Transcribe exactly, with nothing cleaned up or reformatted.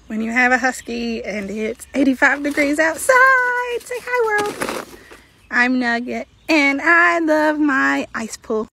when you have a husky and it's eighty-five degrees outside. Say hi, world. I'm Nugget, and I love my ice pool.